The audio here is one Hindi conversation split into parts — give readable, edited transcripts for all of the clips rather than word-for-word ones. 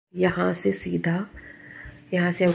यहाँ से सीधा यहाँ से।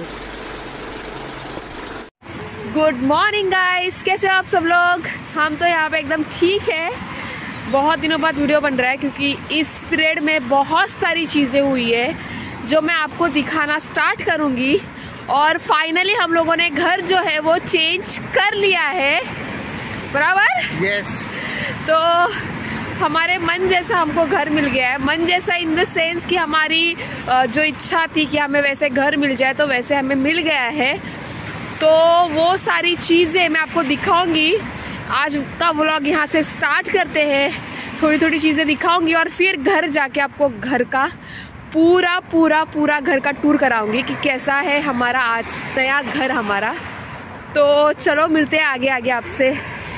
गुड मॉर्निंग गाइस, कैसे हो आप सब लोग? हम तो यहाँ पे एकदम ठीक है। बहुत दिनों बाद वीडियो बन रहा है क्योंकि इस पीरियड में बहुत सारी चीज़ें हुई है जो मैं आपको दिखाना स्टार्ट करूँगी। और फाइनली हम लोगों ने घर जो है वो चेंज कर लिया है, बराबर? यस। तो हमारे मन जैसा हमको घर मिल गया है। मन जैसा इन द सेंस कि हमारी जो इच्छा थी कि हमें वैसे घर मिल जाए तो वैसे हमें मिल गया है। तो वो सारी चीज़ें मैं आपको दिखाऊंगी। आज का व्लॉग यहाँ से स्टार्ट करते हैं। थोड़ी थोड़ी चीज़ें दिखाऊंगी और फिर घर जाके आपको घर का पूरा घर का टूर कराऊंगी कि कैसा है हमारा आज नया घर हमारा। तो चलो मिलते हैं आगे आगे आपसे।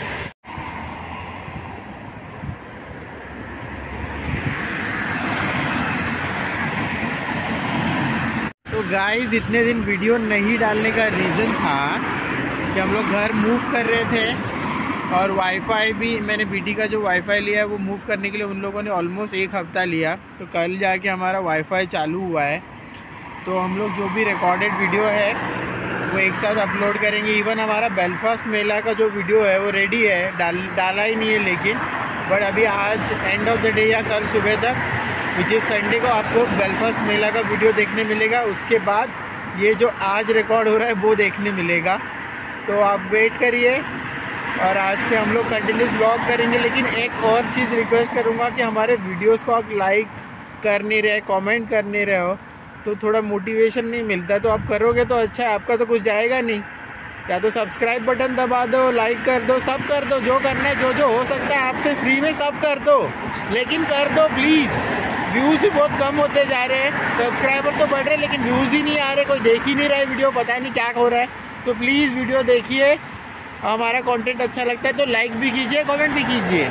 तो गाइस, इतने दिन वीडियो नहीं डालने का रीज़न था कि हम लोग घर मूव कर रहे थे और वाईफाई भी, मैंने बीटी का जो वाईफाई लिया है वो मूव करने के लिए उन लोगों ने ऑलमोस्ट 1 हफ्ता लिया। तो कल जाके हमारा वाईफाई चालू हुआ है। तो हम लोग जो भी रिकॉर्डेड वीडियो है वो एक साथ अपलोड करेंगे। इवन हमारा बेलफास्ट मेला का जो वीडियो है वो रेडी है, डाला ही नहीं है लेकिन, बट अभी आज एंड ऑफ द डे या कल सुबह तक विच इज़ संडे को आपको बेलफास्ट मेला का वीडियो देखने मिलेगा। उसके बाद ये जो आज रिकॉर्ड हो रहा है वो देखने मिलेगा। तो आप वेट करिए और आज से हम लोग कंटिन्यूस व्लॉग करेंगे। लेकिन एक और चीज़ रिक्वेस्ट करूँगा कि हमारे वीडियोस को आप लाइक कर नहीं रहे, कमेंट कर नहीं रहे हो तो थोड़ा मोटिवेशन नहीं मिलता। तो आप करोगे तो अच्छा है, आपका तो कुछ जाएगा नहीं। या तो सब्सक्राइब बटन दबा दो, लाइक कर दो, सब कर दो, जो करना है जो हो सकता है आपसे फ्री में सब कर दो, लेकिन कर दो प्लीज़। व्यूज़ ही बहुत कम होते जा रहे हैं, सब्सक्राइबर तो बढ़ रहे हैं लेकिन व्यूज़ ही नहीं आ रहे, कोई देख ही नहीं रहा है वीडियो, पता नहीं क्या हो रहा है। तो प्लीज़ वीडियो देखिए, हमारा कंटेंट अच्छा लगता है तो लाइक भी कीजिए, कमेंट भी कीजिए।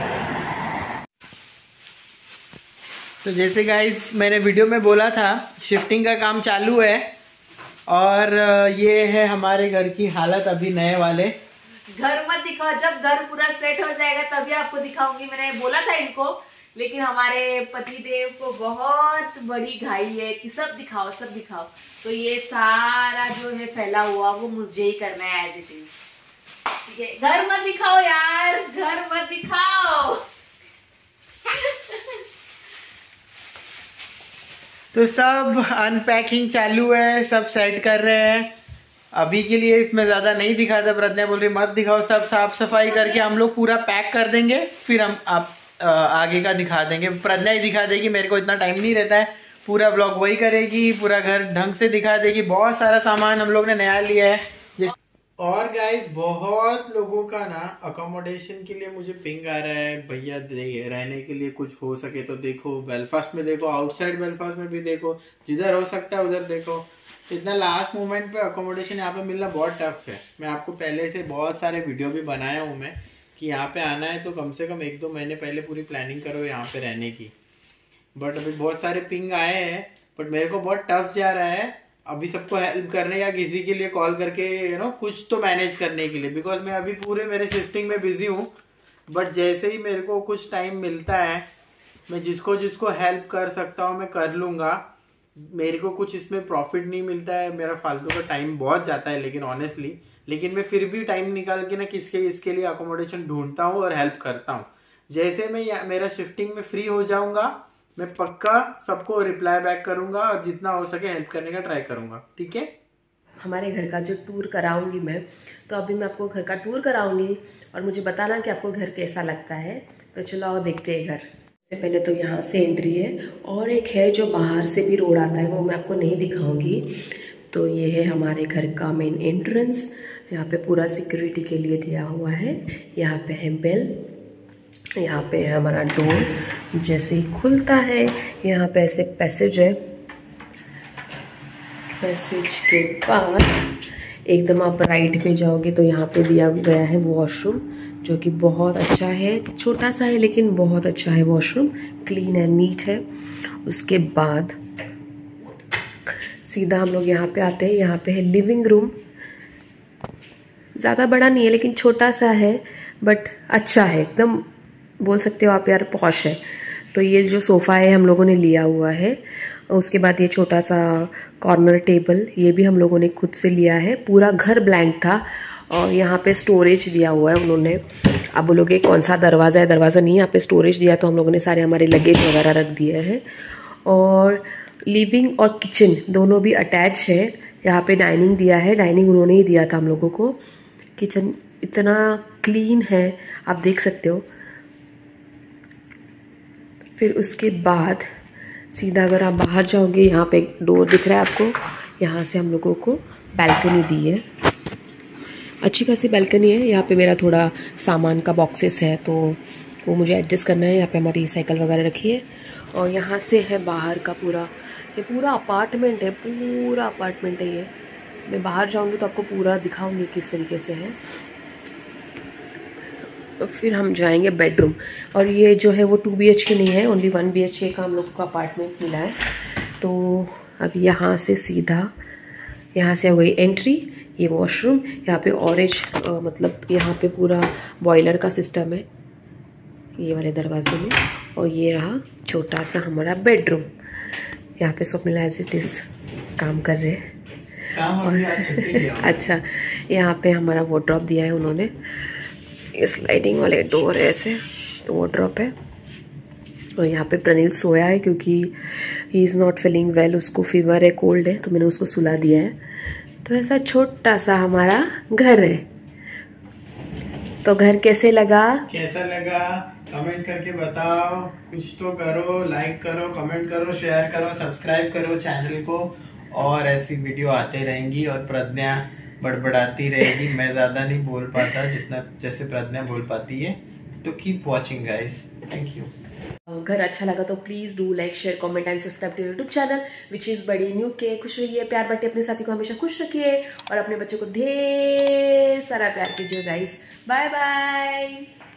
तो जैसे गाइस मैंने वीडियो में बोला था, शिफ्टिंग का काम चालू है और ये है हमारे घर की हालत अभी नए वाले। घर मत दिखाओ, जब घर पूरा सेट हो जाएगा तभी आपको दिखाऊंगी। मैंने बोला था इनको, लेकिन हमारे पतिदेव को बहुत बड़ी घाई है कि सब दिखाओ सब दिखाओ। तो ये सारा जो है फैला हुआ वो मुझे ही करना है एज इट इज। ठीक है, घर मत दिखाओ यार, घर मत दिखाओ। तो सब अनपैकिंग चालू है, सब सेट कर रहे हैं। अभी के लिए मैं ज़्यादा नहीं दिखाता, प्रज्ञा बोल रही मत दिखाओ, सब साफ सफाई करके हम लोग पूरा पैक कर देंगे, फिर हम आप आगे का दिखा देंगे। प्रज्ञा ही दिखा देगी, मेरे को इतना टाइम नहीं रहता है। पूरा ब्लॉग वही करेगी, पूरा घर ढंग से दिखा देगी। बहुत सारा सामान हम लोग ने नया लिया है। और गाइस, बहुत लोगों का ना अकोमोडेशन के लिए मुझे पिंग आ रहा है, भैया रहने के लिए कुछ हो सके तो देखो, बेलफास्ट में देखो, आउटसाइड बेलफास्ट में भी देखो, जिधर हो सकता है उधर देखो। इतना लास्ट मोमेंट पे अकोमोडेशन यहाँ पे मिलना बहुत टफ है। मैं आपको पहले से बहुत सारे वीडियो भी बनाया हूँ मैं कि यहाँ पे आना है तो कम से कम 1-2 महीने पहले पूरी प्लानिंग करो यहाँ पे रहने की। बट अभी बहुत सारे पिंग आए हैं, बट मेरे को बहुत टफ जा रहा है अभी सबको हेल्प करने या किसी के लिए कॉल करके कुछ तो मैनेज करने के लिए, बिकॉज मैं अभी पूरे मेरे शिफ्टिंग में बिजी हूँ। बट जैसे ही मेरे को कुछ टाइम मिलता है, मैं जिसको जिसको हेल्प कर सकता हूँ मैं कर लूँगा। मेरे को कुछ इसमें प्रॉफिट नहीं मिलता है, मेरा फालतू का टाइम बहुत जाता है लेकिन ऑनेस्टली, लेकिन मैं फिर भी टाइम निकाल के ना इसके लिए अकोमोडेशन ढूंढता हूँ और हेल्प करता हूँ। जैसे मैं मेरा शिफ्टिंग में फ्री हो जाऊँगा, मैं पक्का सबको रिप्लाई बैक करूंगा और जितना हो सके हेल्प करने का ट्राई करूंगा। ठीक है, हमारे घर का जो टूर कराऊंगी मैं, तो अभी मैं आपको घर का टूर कराऊंगी और मुझे बताना कि आपको घर कैसा लगता है। तो चलो आओ देखते हैं घर। सबसे पहले तो यहाँ से एंट्री है और एक है जो बाहर से भी रोड आता है, वो मैं आपको नहीं दिखाऊंगी। तो ये है हमारे घर का मेन एंट्रेंस। यहाँ पे पूरा सिक्योरिटी के लिए दिया हुआ है। यहाँ पे है बेल, यहाँ पे है हमारा डोर, जैसे ही खुलता है यहाँ पे ऐसे पैसेज है। पैसेज के बाद एकदम आप राइट पे जाओगे तो यहाँ पे दिया गया है वॉशरूम, जो कि बहुत अच्छा है। छोटा सा है लेकिन बहुत अच्छा है वॉशरूम, क्लीन एंड नीट है। उसके बाद सीधा हम लोग यहाँ पे आते हैं। यहाँ पे है लिविंग रूम, ज़्यादा बड़ा नहीं है लेकिन छोटा सा है, बट अच्छा है, एकदम बोल सकते हो आप यार पॉश है। तो ये जो सोफ़ा है हम लोगों ने लिया हुआ है उसके बाद ये छोटा सा कॉर्नर टेबल, ये भी हम लोगों ने खुद से लिया है। पूरा घर ब्लैंक था और यहाँ पे स्टोरेज दिया हुआ है उन्होंने। अब बोलोगे कौन सा दरवाज़ा है, दरवाज़ा नहीं, यहाँ पे स्टोरेज दिया, तो हम लोगों ने सारे हमारे लगेज वगैरह रख दिए हैं। और लिविंग और किचन दोनों भी अटैच है। यहाँ पे डाइनिंग दिया है, डाइनिंग उन्होंने ही दिया था हम लोगों को। किचन इतना क्लीन है, आप देख सकते हो। फिर उसके बाद सीधा अगर आप बाहर जाओगे, यहाँ पे एक डोर दिख रहा है आपको, यहाँ से हम लोगों को बैल्कनी दी है, अच्छी खासी बैल्कनी है। यहाँ पे मेरा थोड़ा सामान का बॉक्सेस है तो वो मुझे एडजस्ट करना है। यहाँ पे हमारी साइकिल वगैरह रखी है और यहाँ से है बाहर का पूरा, ये पूरा अपार्टमेंट है, पूरा अपार्टमेंट है ये। मैं बाहर जाऊँगी तो आपको पूरा दिखाऊंगी किस तरीके से है। फिर हम जाएंगे बेडरूम, और ये जो है वो 2 BHK नहीं है, ओनली 1 BHK का हम लोग को अपार्टमेंट मिला है। तो अब यहाँ से सीधा, यहाँ से हो गई एंट्री, ये वॉशरूम, यहाँ पे ऑरेंज मतलब यहाँ पे पूरा बॉयलर का सिस्टम है ये वाले दरवाजे में। और ये रहा छोटा सा हमारा बेडरूम, यहाँ पे स्वप्निल एज इट इज़ काम कर रहे हैं। अच्छा, यहाँ पे हमारा वार्डरोब दिया है उन्होंने, स्लाइडिंग वाले डोर है ऐसे, तो वार्डरोब है। और यहाँ पे प्रणील सोया है क्योंकि he is not feeling well, उसको फीवर है, कोल्ड है, तो मैंने उसको सुला दिया है। तो ऐसा छोटा सा हमारा घर है। तो घर कैसा लगा कमेंट करके बताओ, कुछ तो करो, लाइक करो, कमेंट करो, शेयर करो, सब्सक्राइब करो चैनल को, और ऐसी वीडियो आते रहेंगी। और प्रज्ञा बड़बड़ाती रहेगी, मैं ज्यादा नहीं बोल पाता जितना जैसे प्रज्ञा बोल पाती है। तो keep watching guys, thank you. घर अच्छा लगा तो please do like, share, comment and subscribe to YouTube channel which is बड़ी न्यू के। खुश रहिए, प्यार बांटिए, अपने साथी को हमेशा खुश रखिए और अपने बच्चों को ढेर सारा प्यार कीजिए गाइस। Bye bye.